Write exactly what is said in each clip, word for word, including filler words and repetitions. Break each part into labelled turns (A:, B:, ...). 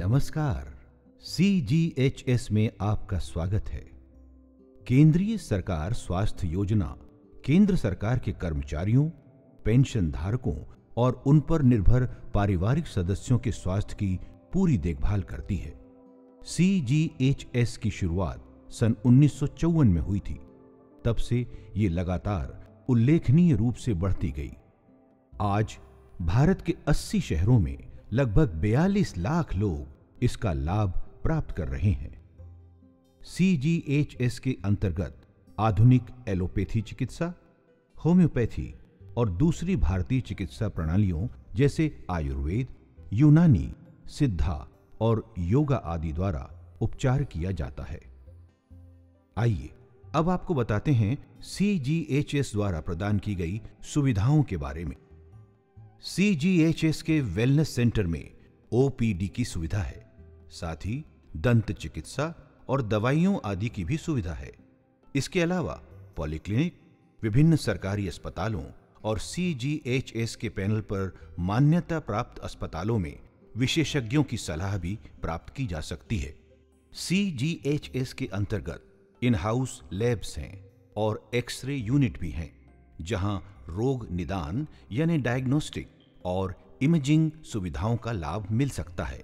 A: नमस्कार। सी G H S में आपका स्वागत है। केंद्रीय सरकार स्वास्थ्य योजना केंद्र सरकार के कर्मचारियों, पेंशन धारकों और उन पर निर्भर पारिवारिक सदस्यों के स्वास्थ्य की पूरी देखभाल करती है। सी जी एच एस की शुरुआत सन उन्नीस सौ चौवन में हुई थी। तब से ये लगातार उल्लेखनीय रूप से बढ़ती गई। आज भारत के अस्सी शहरों में लगभग बयालीस लाख लोग इसका लाभ प्राप्त कर रहे हैं। सी जी एच एस के अंतर्गत आधुनिक एलोपैथी चिकित्सा, होम्योपैथी और दूसरी भारतीय चिकित्सा प्रणालियों जैसे आयुर्वेद, यूनानी, सिद्धा और योगा आदि द्वारा उपचार किया जाता है। आइए अब आपको बताते हैं सी जी एच एस द्वारा प्रदान की गई सुविधाओं के बारे में। सी जी एच एस के वेलनेस सेंटर में ओ पी डी की सुविधा है, साथ ही दंत चिकित्सा और दवाइयों आदि की भी सुविधा है। इसके अलावा पॉलीक्लिनिक, विभिन्न सरकारी अस्पतालों और सी जी एच एस के पैनल पर मान्यता प्राप्त अस्पतालों में विशेषज्ञों की सलाह भी प्राप्त की जा सकती है। सी जी एच एस के अंतर्गत इन हाउस लैब्स हैं और एक्सरे यूनिट भी हैं, जहां रोग निदान यानी डायग्नोस्टिक और इमेजिंग सुविधाओं का लाभ मिल सकता है।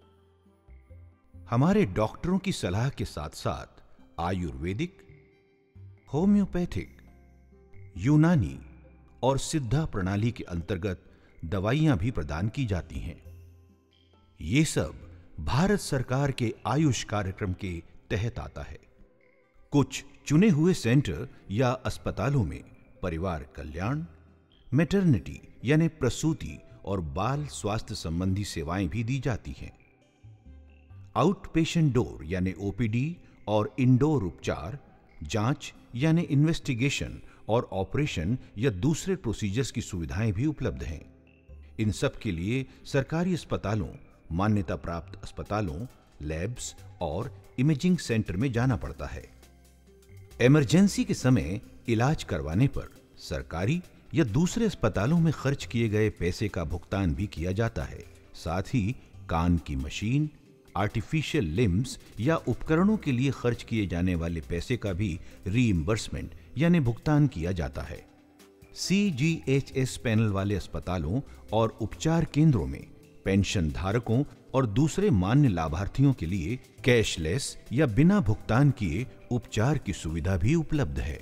A: हमारे डॉक्टरों की सलाह के साथ साथ आयुर्वेदिक, होम्योपैथिक, यूनानी और सिद्धा प्रणाली के अंतर्गत दवाइयां भी प्रदान की जाती हैं। ये सब भारत सरकार के आयुष कार्यक्रम के तहत आता है। कुछ चुने हुए सेंटर या अस्पतालों में परिवार कल्याण, मैटरनिटी यानी प्रसूति और बाल स्वास्थ्य संबंधी सेवाएं भी दी जाती हैं। आउट पेशेंट डोर यानी ओ पी डी और इंडोर उपचार, जांच यानी इन्वेस्टिगेशन और ऑपरेशन या दूसरे प्रोसीजर्स की सुविधाएं भी उपलब्ध हैं। इन सब के लिए सरकारी अस्पतालों, मान्यता प्राप्त अस्पतालों, लैब्स और इमेजिंग सेंटर में जाना पड़ता है। इमरजेंसी के समय इलाज करवाने पर सरकारी या दूसरे अस्पतालों में खर्च किए गए पैसे का भुगतान भी किया जाता है। साथ ही कान की मशीन, आर्टिफिशियल लिम्स या उपकरणों के लिए खर्च किए जाने वाले पैसे का भी रीइंबर्समेंट यानी भुगतान किया जाता है। C G H S panel वाले अस्पतालों और उपचार केंद्रों में पेंशन धारकों और दूसरे मान्य लाभार्थियों के लिए कैशलेस या बिना भुगतान किए उपचार की सुविधा भी उपलब्ध है।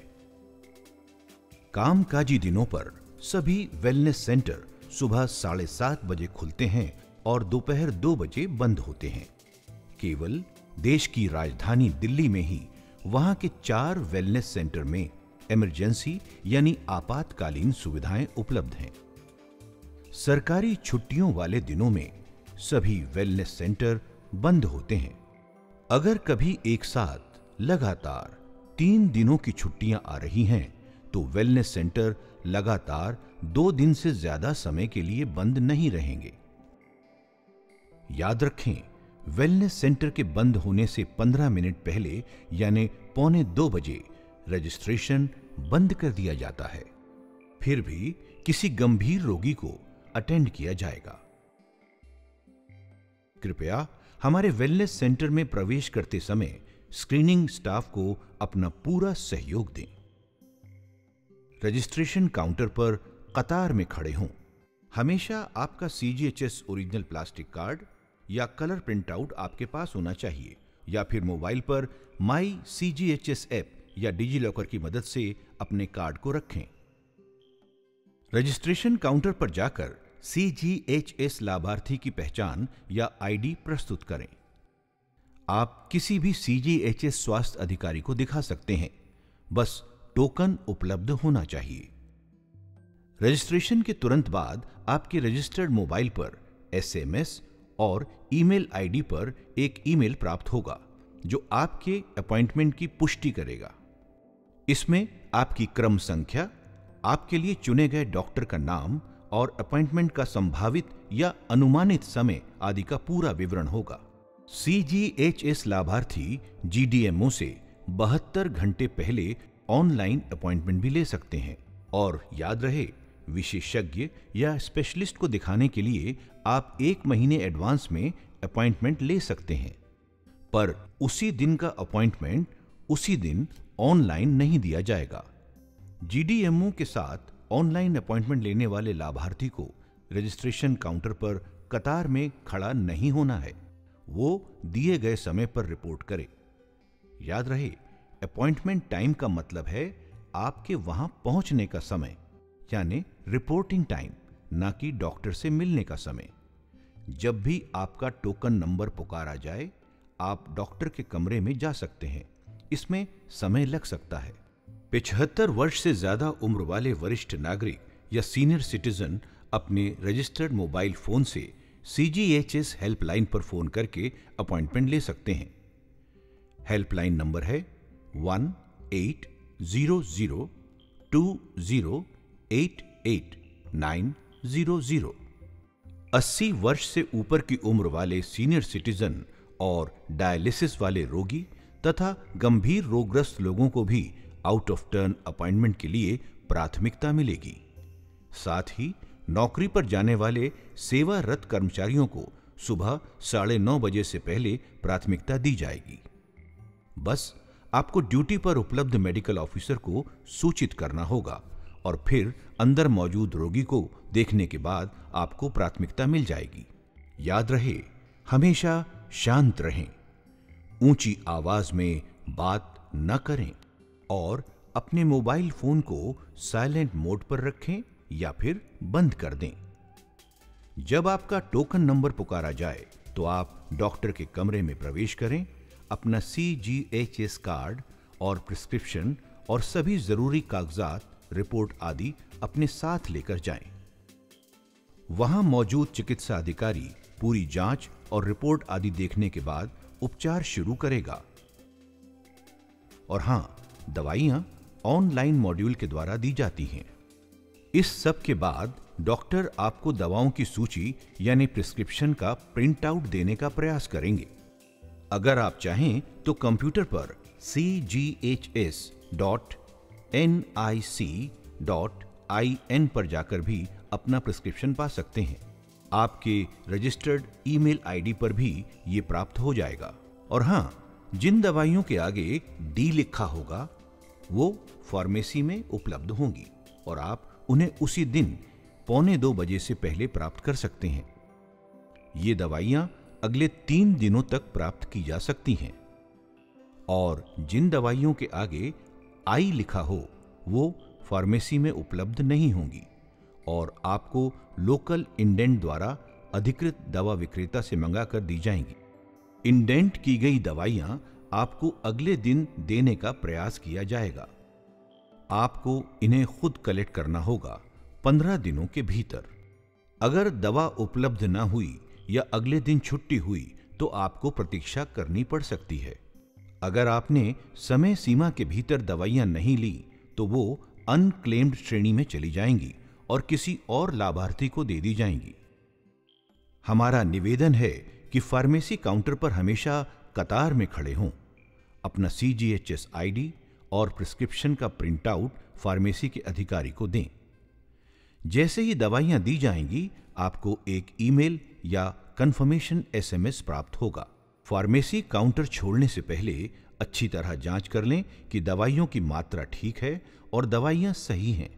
A: कामकाजी दिनों पर सभी वेलनेस सेंटर सुबह साढ़े सात बजे खुलते हैं और दोपहर दो बजे बंद होते हैं। केवल देश की राजधानी दिल्ली में ही वहां के चार वेलनेस सेंटर में इमरजेंसी यानी आपातकालीन सुविधाएं उपलब्ध हैं। सरकारी छुट्टियों वाले दिनों में सभी वेलनेस सेंटर बंद होते हैं। अगर कभी एक साथ लगातार तीन दिनों की छुट्टियां आ रही हैं, तो वेलनेस सेंटर लगातार दो दिन से ज्यादा समय के लिए बंद नहीं रहेंगे। याद रखें, वेलनेस सेंटर के बंद होने से पंद्रह मिनट पहले यानी पौने दो बजे रजिस्ट्रेशन बंद कर दिया जाता है। फिर भी किसी गंभीर रोगी को अटेंड किया जाएगा। कृपया हमारे वेलनेस सेंटर में प्रवेश करते समय स्क्रीनिंग स्टाफ को अपना पूरा सहयोग दें। रजिस्ट्रेशन काउंटर पर कतार में खड़े हों। हमेशा आपका C G H S original plastic card या कलर प्रिंट आउट आपके पास होना चाहिए, या फिर मोबाइल पर my C G H S app या डिजी लॉकर की मदद से अपने कार्ड को रखें। रजिस्ट्रेशन काउंटर पर जाकर सी जी एच एस लाभार्थी की पहचान या आई डी प्रस्तुत करें। आप किसी भी सी जी एच एस स्वास्थ्य अधिकारी को दिखा सकते हैं, बस टोकन उपलब्ध होना चाहिए। रजिस्ट्रेशन के तुरंत बाद आपके रजिस्टर्ड मोबाइल पर एस एम एस और ईमेल आई डी पर एक ईमेल प्राप्त होगा, जो आपके अपॉइंटमेंट की पुष्टि करेगा। इसमें आपकी क्रम संख्या, आपके लिए चुने गए डॉक्टर का नाम और अपॉइंटमेंट का संभावित या अनुमानित समय आदि का पूरा विवरण होगा। सी जी एच एस लाभार्थी जी डी एम ओ से बहत्तर घंटे पहले ऑनलाइन अपॉइंटमेंट भी ले सकते हैं। और याद रहे, विशेषज्ञ या स्पेशलिस्ट को दिखाने के लिए आप एक महीने एडवांस में अपॉइंटमेंट ले सकते हैं, पर उसी दिन का अपॉइंटमेंट उसी दिन ऑनलाइन नहीं दिया जाएगा। जीडीएमओ के साथ ऑनलाइन अपॉइंटमेंट लेने वाले लाभार्थी को रजिस्ट्रेशन काउंटर पर कतार में खड़ा नहीं होना है। वो दिए गए समय पर रिपोर्ट करे। याद रहे, अपॉइंटमेंट टाइम का मतलब है आपके वहां पहुंचने का समय, यानी रिपोर्टिंग टाइम, ना कि डॉक्टर से मिलने का समय। जब भी आपका टोकन नंबर पुकारा जाए, आप डॉक्टर के कमरे में जा सकते हैं। इसमें समय लग सकता है। पचहत्तर वर्ष से ज्यादा उम्र वाले वरिष्ठ नागरिक या सीनियर सिटीजन अपने रजिस्टर्ड मोबाइल फोन से सीजीएचएस हेल्पलाइन पर फोन करके अपॉइंटमेंट ले सकते हैं। हेल्पलाइन नंबर है one eight zero zero two zero eight eight nine zero zero. अस्सी वर्ष से ऊपर की उम्र वाले सीनियर सिटीजन और डायलिसिस वाले रोगी तथा गंभीर रोगग्रस्त लोगों को भी आउट ऑफ टर्न अपॉइंटमेंट के लिए प्राथमिकता मिलेगी। साथ ही नौकरी पर जाने वाले सेवारत कर्मचारियों को सुबह साढ़े नौ बजे से पहले प्राथमिकता दी जाएगी। बस आपको ड्यूटी पर उपलब्ध मेडिकल ऑफिसर को सूचित करना होगा और फिर अंदर मौजूद रोगी को देखने के बाद आपको प्राथमिकता मिल जाएगी। याद रहे, हमेशा शांत रहें, ऊंची आवाज में बात न करें और अपने मोबाइल फोन को साइलेंट मोड पर रखें या फिर बंद कर दें। जब आपका टोकन नंबर पुकारा जाए तो आप डॉक्टर के कमरे में प्रवेश करें, अपना सीजीएचएस कार्ड और प्रिस्क्रिप्शन और सभी जरूरी कागजात, रिपोर्ट आदि अपने साथ लेकर जाएं। वहां मौजूद चिकित्सा अधिकारी पूरी जांच और रिपोर्ट आदि देखने के बाद उपचार शुरू करेगा। और हां, दवाइयां ऑनलाइन मॉड्यूल के द्वारा दी जाती हैं। इस सब के बाद डॉक्टर आपको दवाओं की सूची यानी प्रिस्क्रिप्शन का प्रिंट आउट देने का प्रयास करेंगे। अगर आप चाहें तो कंप्यूटर पर C G H S dot N I C dot I N पर जाकर भी अपना प्रिस्क्रिप्शन पा सकते हैं। आपके रजिस्टर्ड ईमेल आईडी पर भी ये प्राप्त हो जाएगा। और हां, जिन दवाइयों के आगे डी लिखा होगा वो फार्मेसी में उपलब्ध होंगी और आप उन्हें उसी दिन पौने दो बजे से पहले प्राप्त कर सकते हैं। ये दवाइयां अगले तीन दिनों तक प्राप्त की जा सकती हैं। और जिन दवाइयों के आगे आई लिखा हो वो फार्मेसी में उपलब्ध नहीं होंगी और आपको लोकल इंडेंट द्वारा अधिकृत दवा विक्रेता से मंगाकर दी जाएंगी। इंडेंट की गई दवाइयां आपको अगले दिन देने का प्रयास किया जाएगा। आपको इन्हें खुद कलेक्ट करना होगा पंद्रह दिनों के भीतर। अगर दवा उपलब्ध न हुई या अगले दिन छुट्टी हुई तो आपको प्रतीक्षा करनी पड़ सकती है। अगर आपने समय सीमा के भीतर दवाइयां नहीं ली तो वो अनक्लेम्ड श्रेणी में चली जाएंगी और किसी और लाभार्थी को दे दी जाएंगी। हमारा निवेदन है कि फार्मेसी काउंटर पर हमेशा कतार में खड़े हों, अपना सीजीएचएस आईडी और प्रिस्क्रिप्शन का प्रिंट आउट फार्मेसी के अधिकारी को दें। जैसे ही दवाइयां दी जाएंगी, आपको एक ईमेल या कंफर्मेशन एसएमएस प्राप्त होगा। फार्मेसी काउंटर छोड़ने से पहले अच्छी तरह जांच कर लें कि दवाइयों की मात्रा ठीक है और दवाइयां सही हैं।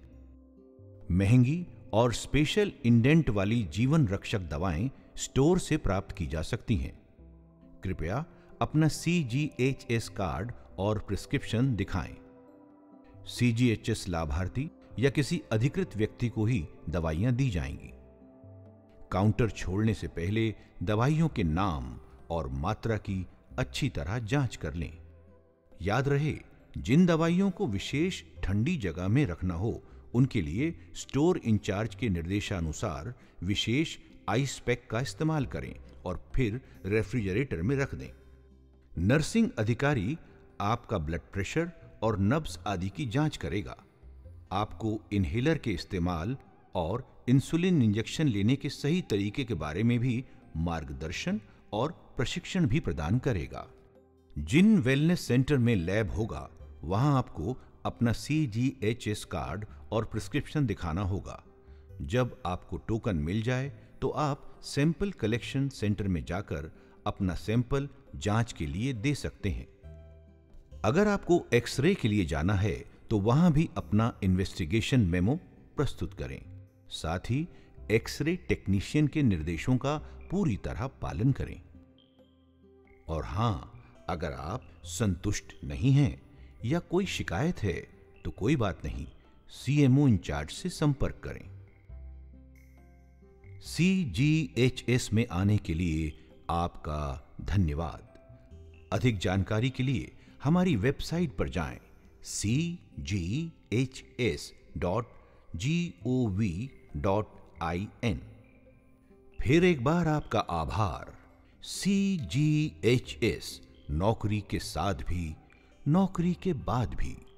A: महंगी और स्पेशल इंडेंट वाली जीवन रक्षक दवाएं स्टोर से प्राप्त की जा सकती हैं। कृपया अपना सीजीएचएस कार्ड और प्रिस्क्रिप्शन दिखाएं। सीजीएचएस लाभार्थी या किसी अधिकृत व्यक्ति को ही दवाइयां दी जाएंगी। काउंटर छोड़ने से पहले दवाइयों के नाम और मात्रा की अच्छी तरह जांच कर लें। याद रहे, जिन दवाइयों को विशेष ठंडी जगह में रखना हो उनके लिए स्टोर इंचार्ज के निर्देशानुसार विशेष आइस पैक का इस्तेमाल करें और फिर रेफ्रिजरेटर में रख दें। नर्सिंग अधिकारी आपका ब्लड प्रेशर और नब्ज आदि की जांच करेगा। आपको इनहेलर के इस्तेमाल और इंसुलिन इंजेक्शन लेने के सही तरीके के बारे में भी मार्गदर्शन और प्रशिक्षण भी प्रदान करेगा। जिन वेलनेस सेंटर में लैब होगा वहां आपको अपना सीजीएचएस कार्ड और प्रिस्क्रिप्शन दिखाना होगा। जब आपको टोकन मिल जाए तो आप सैंपल कलेक्शन सेंटर में जाकर अपना सैंपल जांच के लिए दे सकते हैं। अगर आपको एक्सरे के लिए जाना है तो वहां भी अपना इन्वेस्टिगेशन मेमो प्रस्तुत करें। साथ ही एक्सरे टेक्नीशियन के निर्देशों का पूरी तरह पालन करें। और हां, अगर आप संतुष्ट नहीं हैं या कोई शिकायत है तो कोई बात नहीं, सीएमओ इंचार्ज से संपर्क करें। सीजीएचएस में आने के लिए आपका धन्यवाद। अधिक जानकारी के लिए हमारी वेबसाइट पर जाएं C G H S dot G O V dot I N. फिर एक बार आपका आभार। सीजीएचएस, नौकरी के साथ भी, नौकरी के बाद भी।